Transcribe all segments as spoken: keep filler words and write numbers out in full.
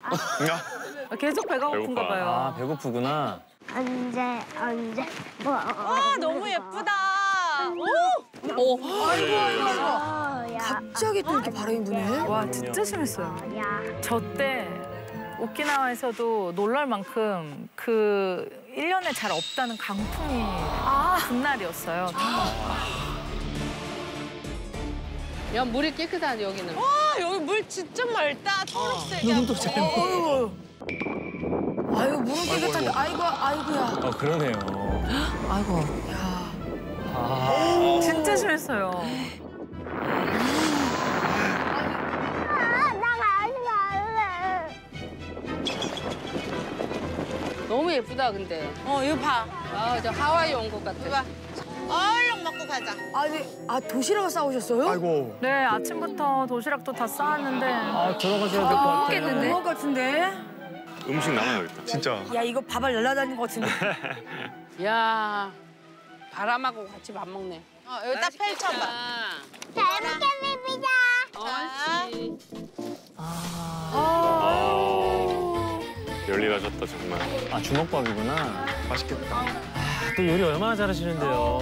아, 계속 배가 고픈가 봐요. 아, 배고프구나. 언제 언제 뭐. 와 너무 예쁘다. 오. 오. 아이고 아이고 아이고. 야. 갑자기 또 이렇게 바람이 부네. 와 진짜 심했어요. 야. 저 때 오키나와에서도 놀랄 만큼 그 일 년에 잘 없다는 강풍이 분날이었어요. 야, 물이 깨끗하네, 여기는. 와 여기 물 진짜 맑다. 초록색이야. 눈도 잘 보여. 아이고 물은 깨끗한데 아이고 아이고야. 어, 그러네요. 아이고. 야. 아. 진짜 심했어요. 너무 예쁘다, 근데. 어 이거 봐. 아, 저 하와이 온 것 같아. 봐. 얼른 먹고 가자. 아니 아 도시락을 싸오셨어요? 아이고. 네, 아침부터 도시락도 다 쌓았는데 아, 들어가셔야 될 것 같아요. 먹겠는데? 먹을 것 같은데? 음식 남아야겠다. 진짜. 야 이거 밥알 날라다니는 것 같은데. 야, 바람하고 같이 밥 먹네. 어 여기 딱 펼쳐봐. 잘 먹겠습니다. 옳지. 열일 하셨다, 정말. 아, 주먹밥이구나. 맛있겠다. 아, 또 요리 얼마나 잘하시는데요.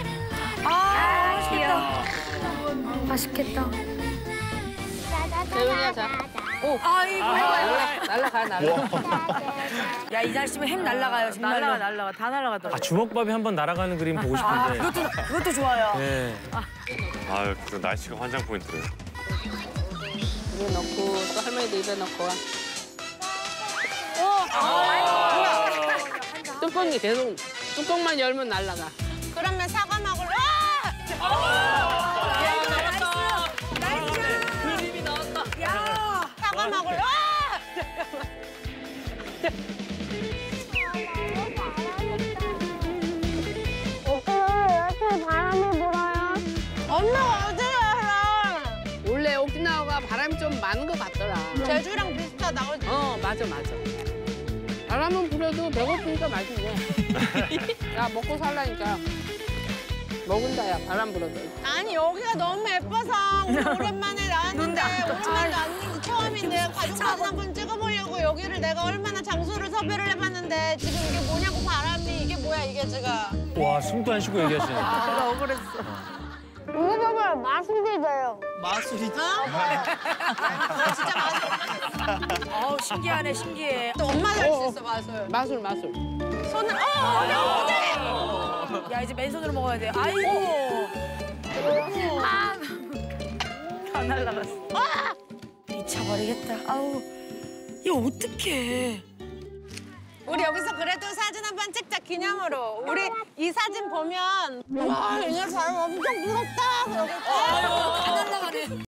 아 맛있겠다. 맛있겠다. 재훈이야, 자. 오 아이고. 날라, 날라가, 날라가. 야 이 날씨면 햄 날라가요 정말로. 날라가 날라가 다 날라가더라고요. 아, 주먹밥이 한 번 날아가는 그림 보고 아 싶은데. 그것도 그것도 좋아요. 네. 아, 그 날씨가 환장 포인트래요. 입에 넣고, 또 할머니도 입에 넣고 와. 뚜껑이 계속, 뚜껑만 열면 날라가. 그러면 사과 먹으러. 야. 사과 먹으러. 이렇게 바람이 불어요. 엄마가 어떻게 알아? 원래 오키나와가 바람이 좀 많은 것 같더라. 제주랑 비슷하다. 그지? 어, 맞아, 맞아. 바람은 불어도 배고프니까 맛있네. 야, 먹고 살라니까. 먹은다, 야, 바람 불어도. 아니 여기가 너무 예뻐서 우리 오랜만에 나왔는데 오랜만에 왔는데 처음인데 가족사진 한번 찍어보려고 여기를 내가 얼마나 장소를 섭외를 해봤는데 지금 이게 뭐냐고 바람이 이게 뭐야 이게 지금. 와, 숨도 안 쉬고 얘기하시네. 제가 억울했어. 이거 봐봐요. 마술이래요. 마술이. 진짜 맛있어. 어우 신기하네 신기해. 또 엄마도 할 수 있어 마술. 마술, 마술. 손을 어 어려워 어떡해. 야 이제 맨손으로 먹어야 돼. 아이고. 다 날라갔어. 미쳐버리겠다. 아우 이거 어떡해. 우리 여기서 그래도 사진 한 번 찍자 기념으로. 우리 이 사진 보면 와 이녀 사람 엄청 부럽다. 그러겠다.